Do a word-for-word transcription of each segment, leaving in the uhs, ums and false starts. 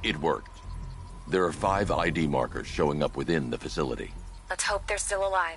It worked. There are five I D markers showing up within the facility. Let's hope they're still alive.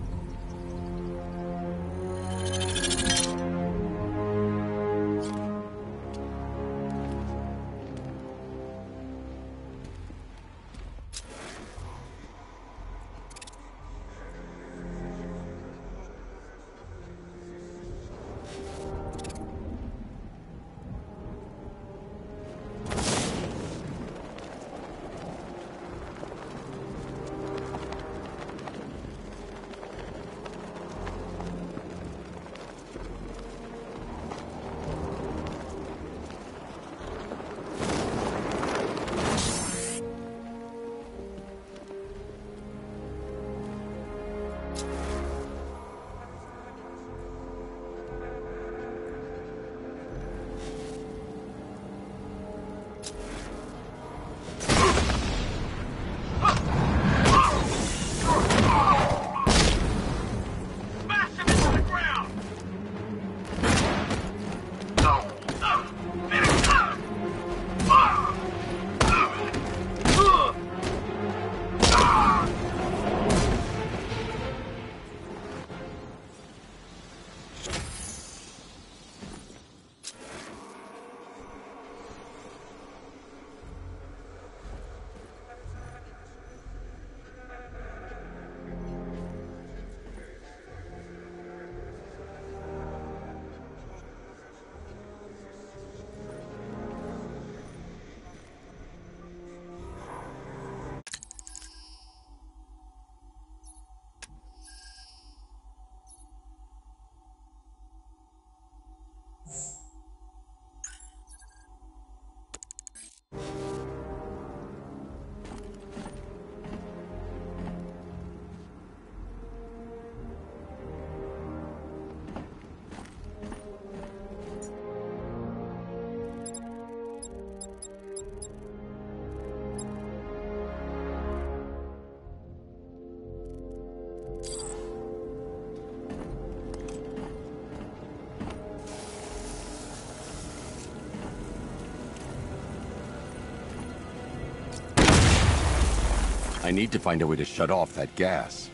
I need to find a way to shut off that gas.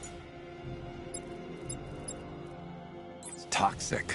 It's toxic.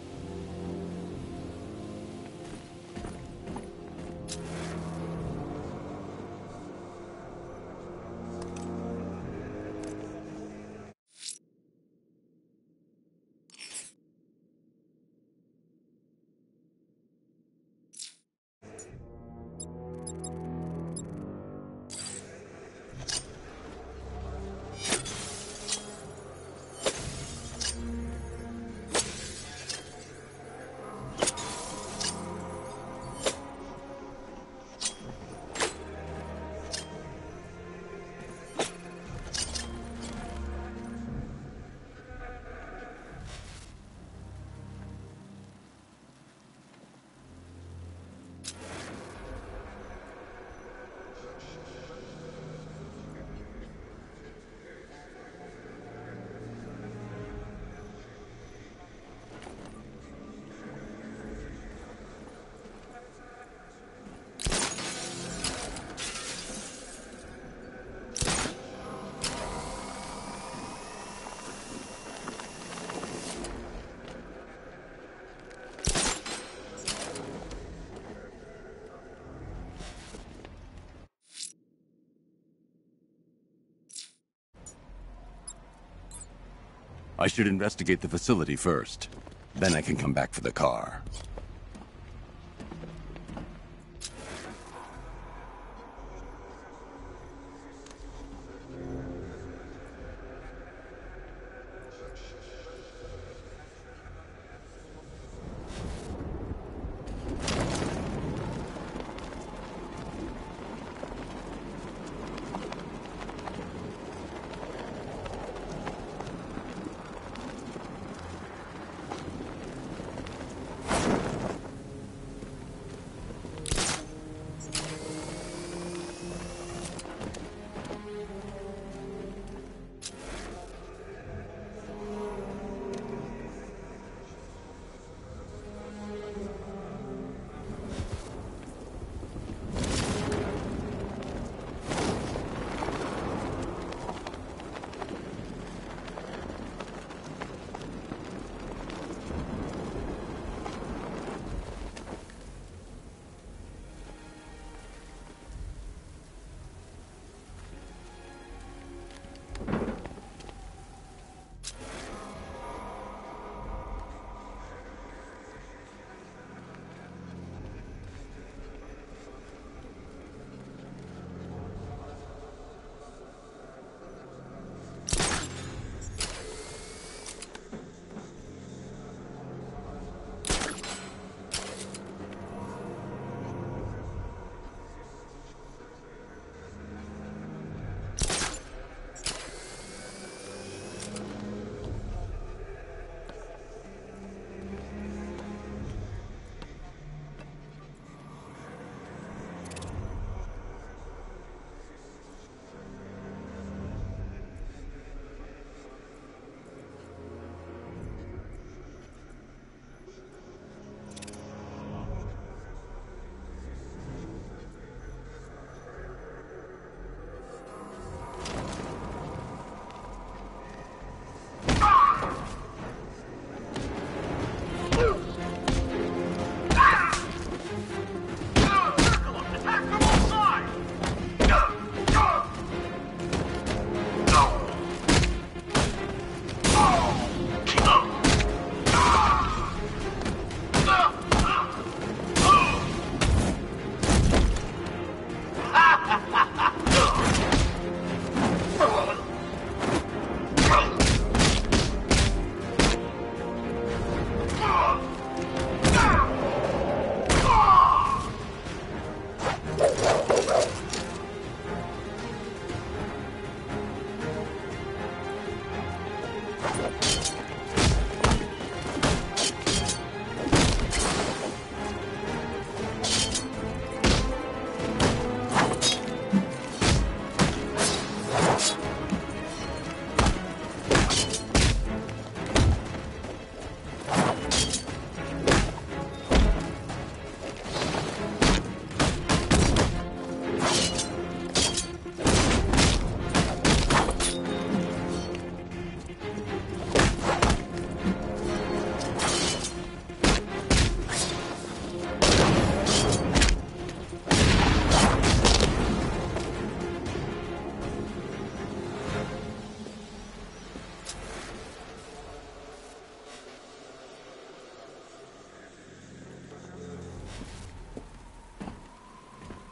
I should investigate the facility first. Then I can come back for the car.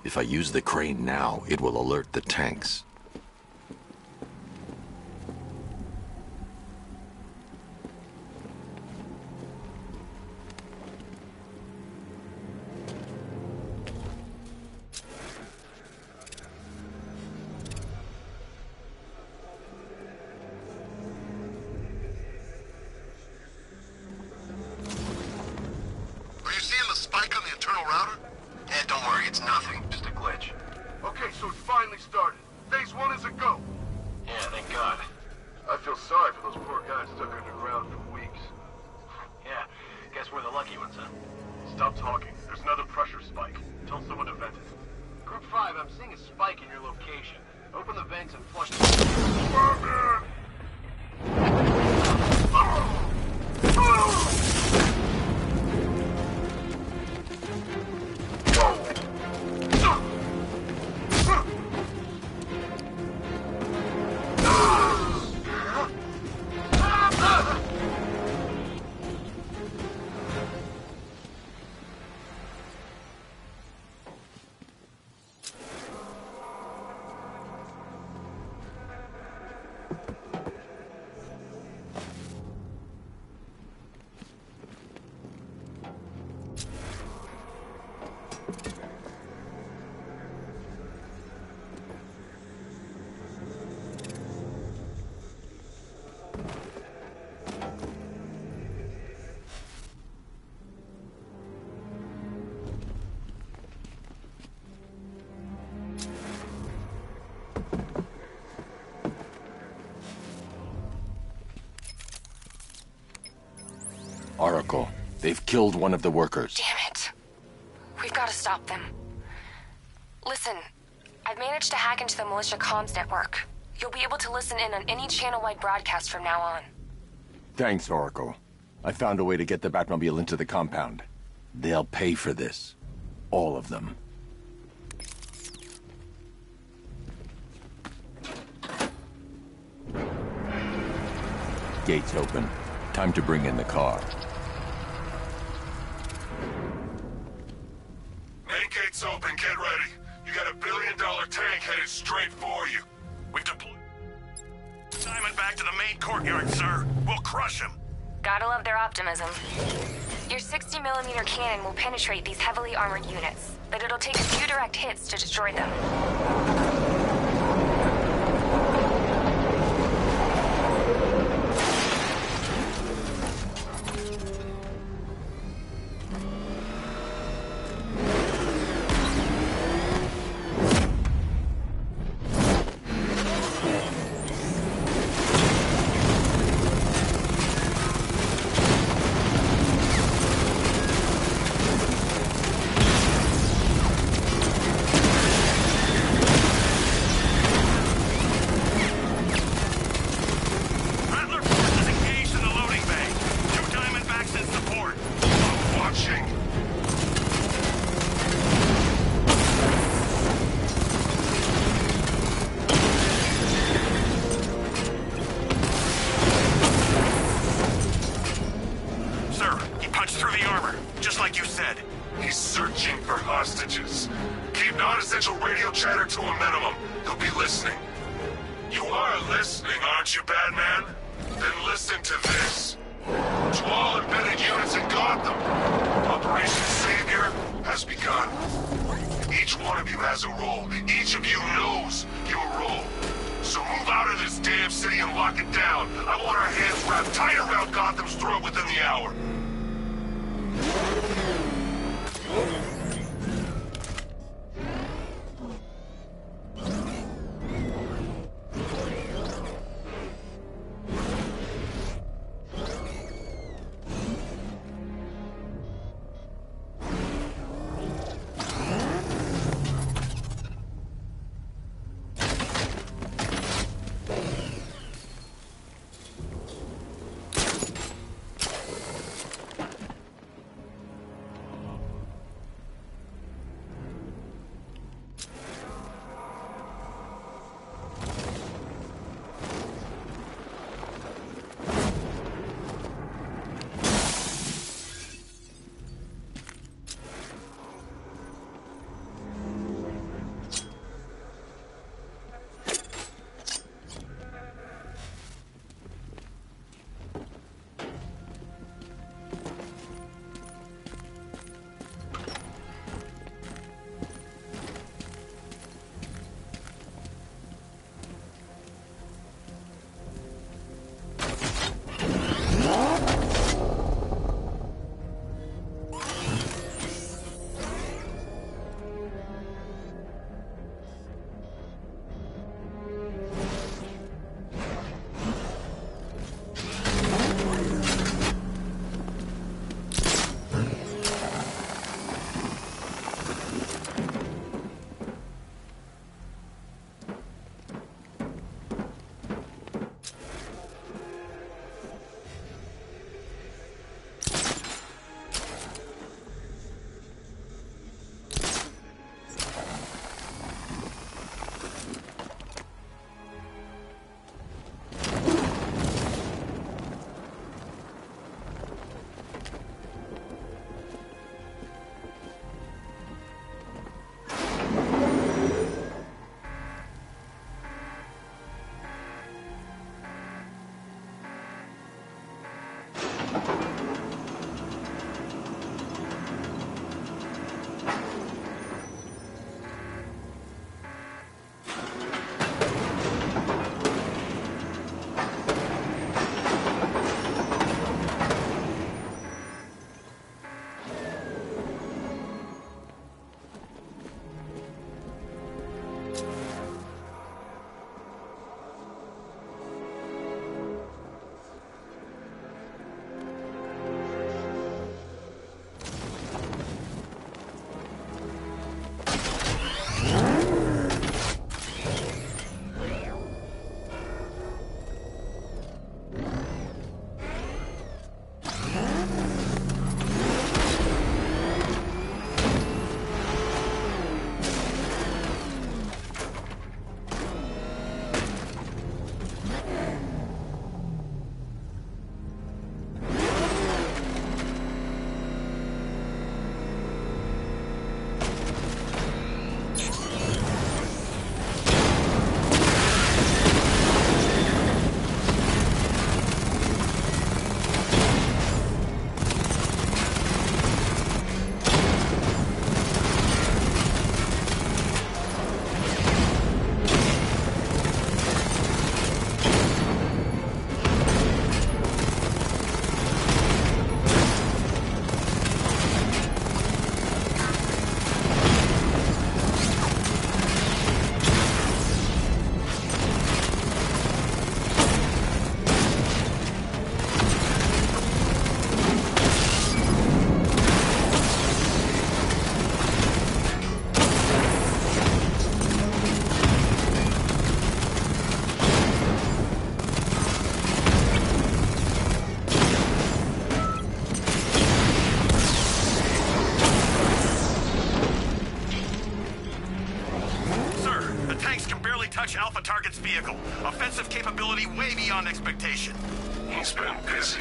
If I use the crane now, it will alert the tanks. Oracle, they've killed one of the workers. Damn it. We've got to stop them. Listen, I've managed to hack into the militia comms network. You'll be able to listen in on any channel-wide broadcast from now on. Thanks, Oracle. I found a way to get the Batmobile into the compound. They'll pay for this. All of them. Gates open. Time to bring in the car. Main gate's open, get ready. You got a billion dollar tank headed straight for you. We've deployed Simon back to the main courtyard, sir. We'll crush him. Gotta love their optimism. Your sixty millimeter cannon will penetrate these heavily armored units, but it'll take a few direct hits to destroy them. touch Alpha Target's vehicle. Offensive capability way beyond expectation. He's been busy.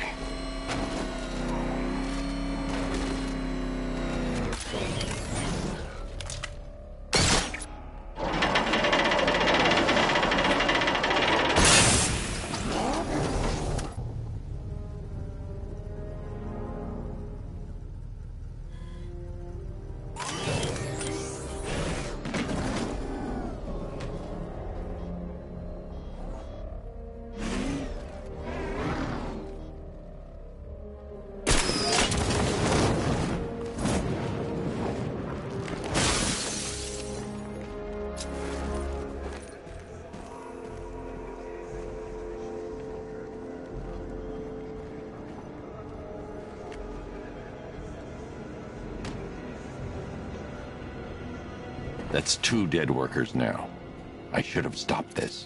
That's two dead workers now. I should have stopped this.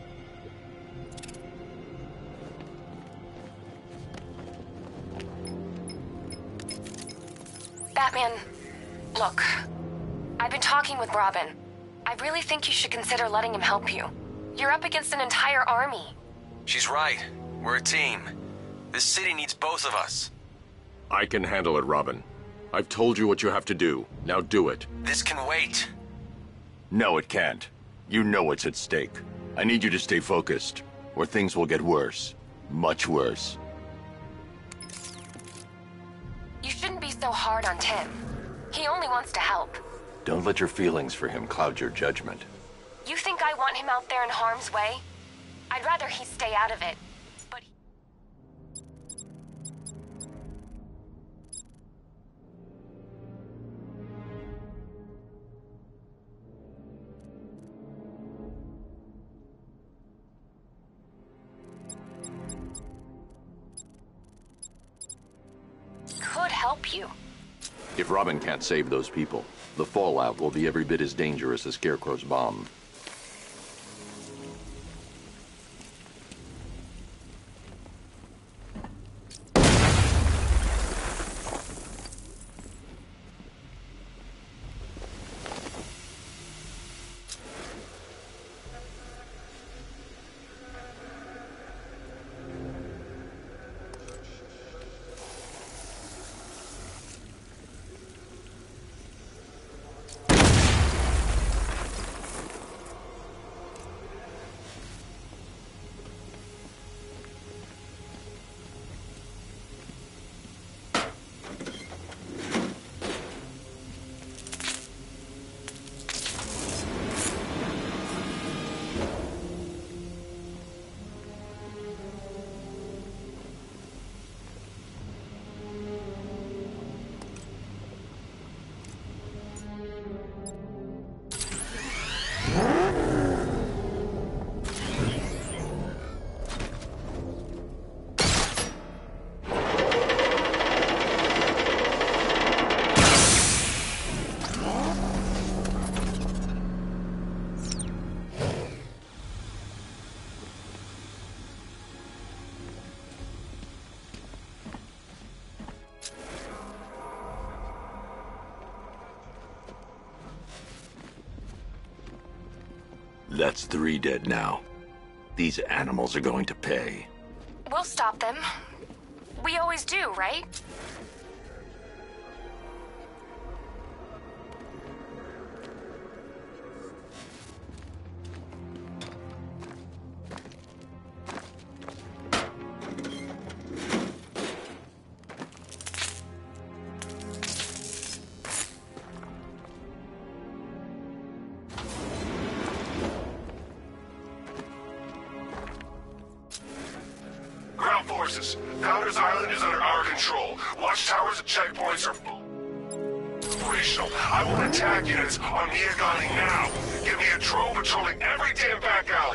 Batman, look. I've been talking with Robin. I really think you should consider letting him help you. You're up against an entire army. She's right. We're a team. This city needs both of us. I can handle it, Robin. I've told you what you have to do. Now do it. This can wait. No, it can't. You know what's at stake. I need you to stay focused, or things will get worse. Much worse. You shouldn't be so hard on Tim. He only wants to help. Don't let your feelings for him cloud your judgment. You think I want him out there in harm's way? I'd rather he stay out of it. But he... could help you. If Robin can't save those people, the fallout will be every bit as dangerous as Scarecrow's bomb. That's three dead now. These animals are going to pay. We'll stop them. We always do, right? Forces. Founders Island is under our control. Watchtowers and checkpoints are operational. I want attack units on Miagani now. Give me a drone patrolling every damn back alley.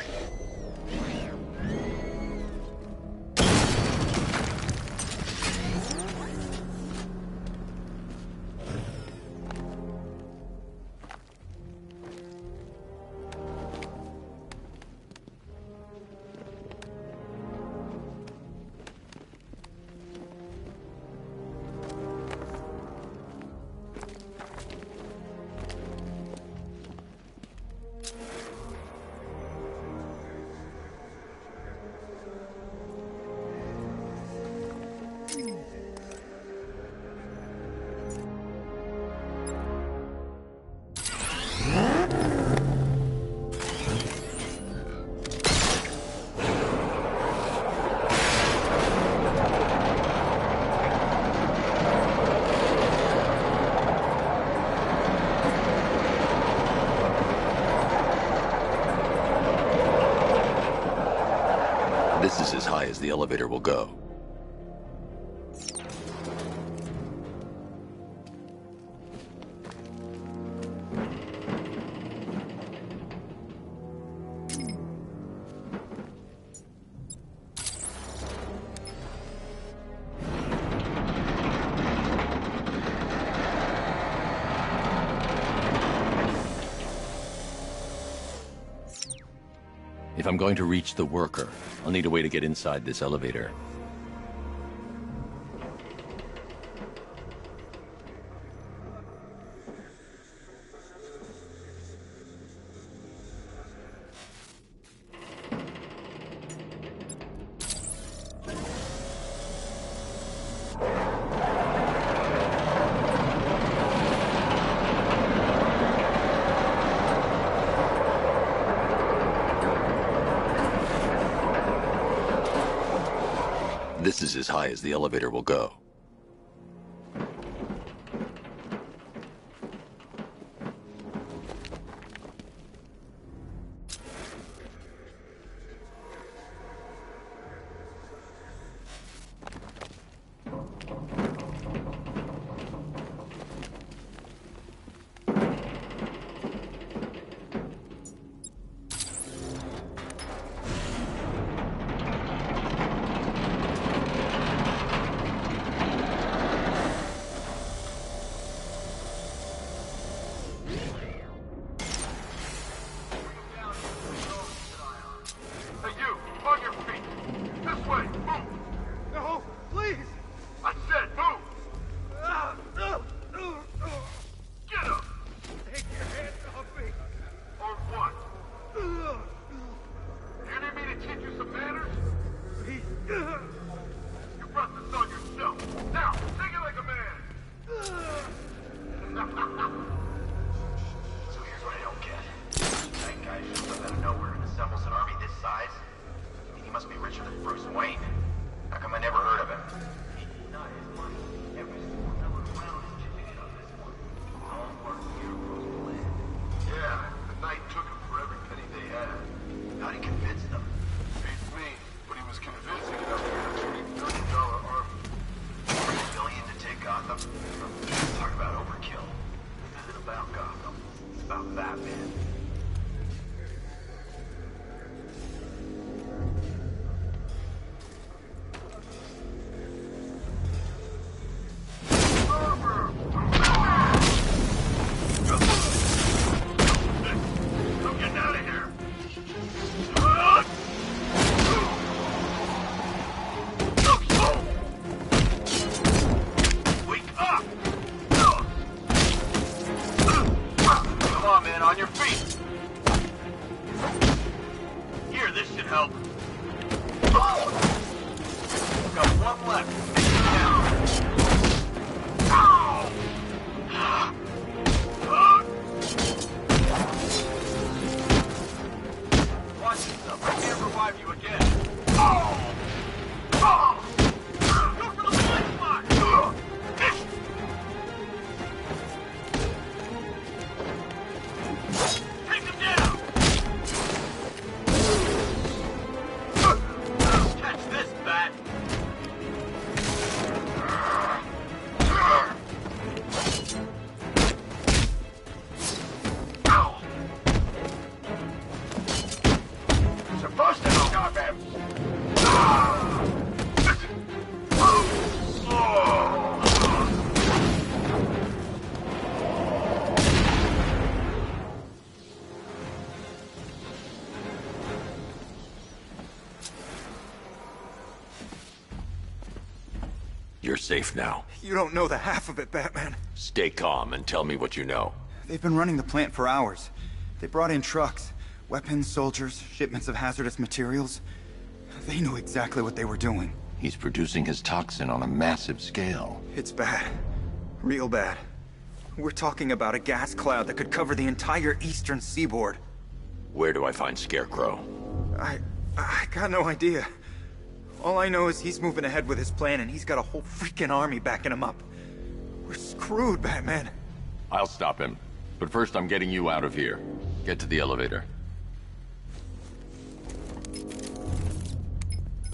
This is as high as the elevator will go. If I'm going to reach the worker, I'll need a way to get inside this elevator. This is as high as the elevator will go. You're safe now. You don't know the half of it, Batman. Stay calm and tell me what you know. They've been running the plant for hours. They brought in trucks, weapons, soldiers, shipments of hazardous materials. They knew exactly what they were doing. He's producing his toxin on a massive scale. It's bad. Real bad. We're talking about a gas cloud that could cover the entire eastern seaboard. Where do I find Scarecrow? I... I got no idea. All I know is he's moving ahead with his plan, and he's got a whole freaking army backing him up. We're screwed, Batman. I'll stop him. But first I'm getting you out of here. Get to the elevator.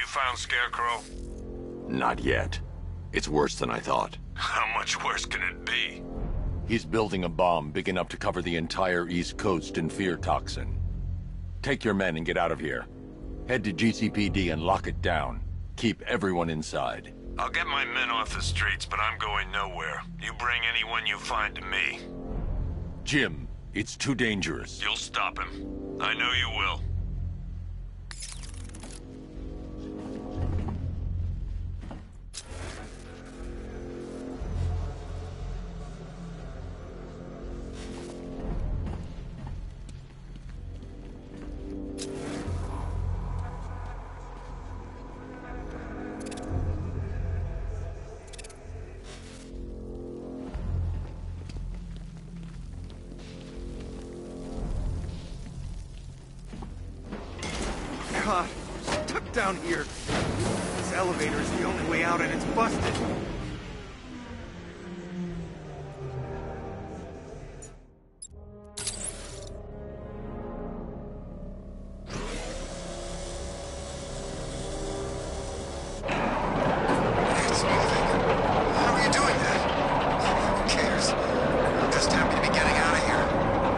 found Scarecrow? Not yet. It's worse than I thought. How much worse can it be? He's building a bomb big enough to cover the entire East Coast in fear toxin. Take your men and get out of here. Head to G C P D and lock it down. Keep everyone inside. I'll get my men off the streets, but I'm going nowhere. You bring anyone you find to me. Jim, it's too dangerous. You'll stop him. I know you will. God, we're stuck down here. This elevator is the only way out and it's busted. It's moving. How are you doing that? Who cares? I'm just happy to be getting out of here.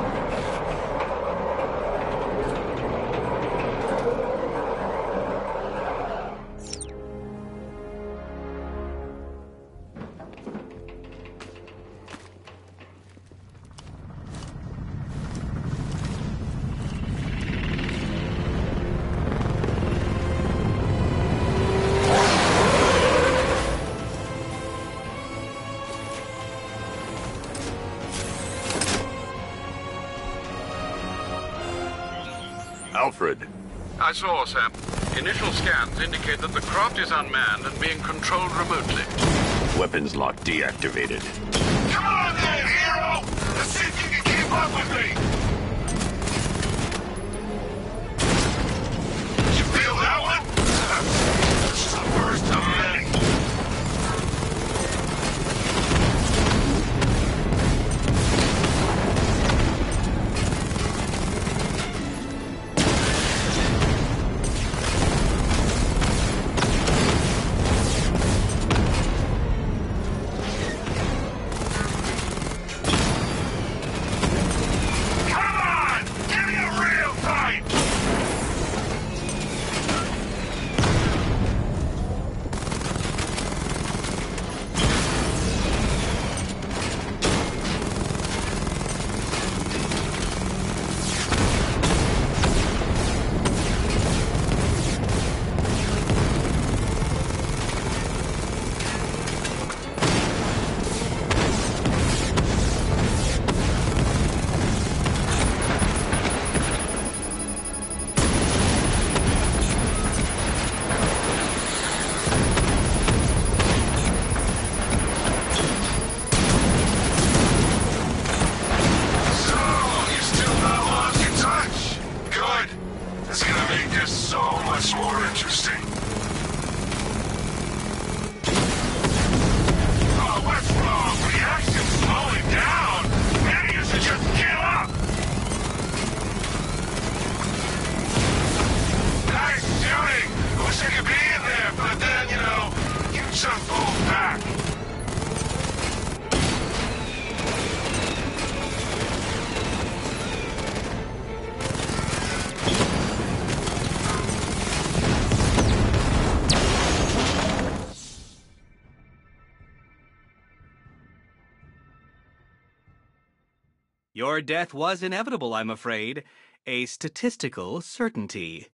Alfred. I saw, Sam. Initial scans indicate that the craft is unmanned and being controlled remotely. Weapons lock deactivated. Come on then, hero! Let's see if you can keep up with me! Did you feel that one? It's just the first of many. Your death was inevitable, I'm afraid. A statistical certainty.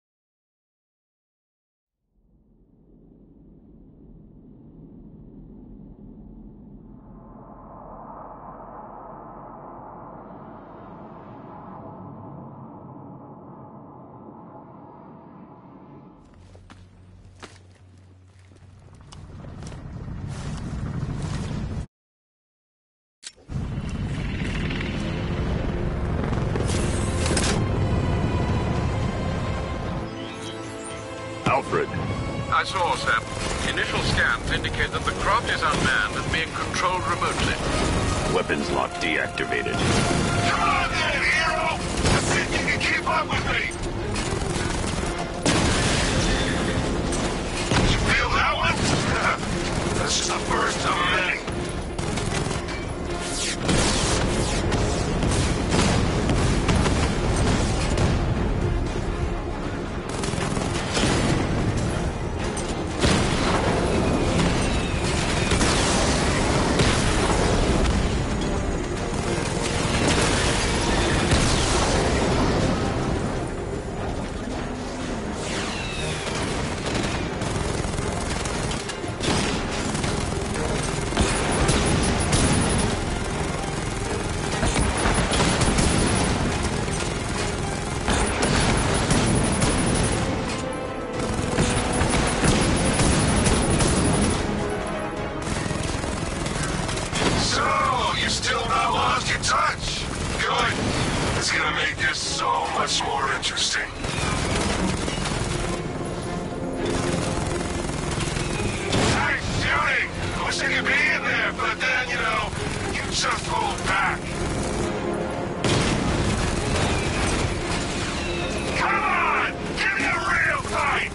Alfred. I saw, Sam. Initial scans indicate that the craft is unmanned and being controlled remotely. Weapons lock deactivated. Come on then, hero! Let's see if you can keep up with me! is so much more interesting. Nice shooting! I wish I could be in there, but then, you know, you just pulled back. Come on! Give me a real fight!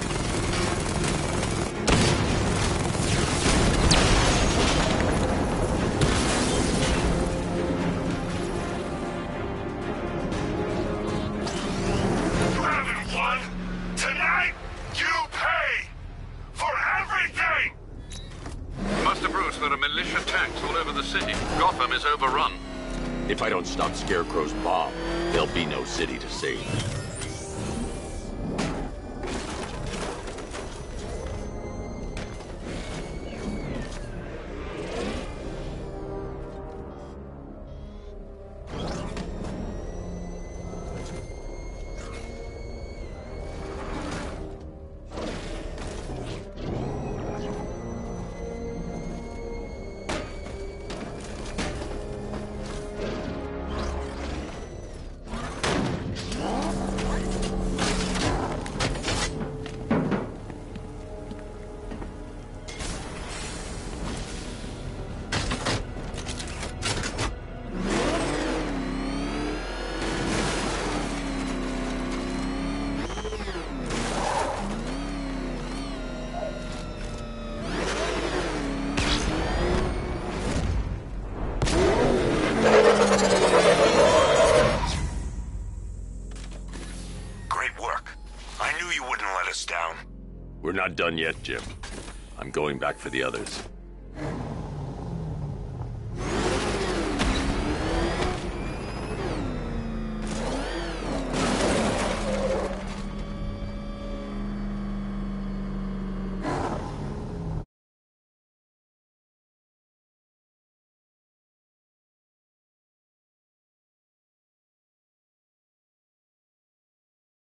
You haven't won! Tonight, you pay! For everything! Master Bruce, there are militia tanks all over the city. Gotham is overrun. If I don't stop Scarecrow's bomb, there'll be no city to save. We're not done yet, Jim. I'm going back for the others.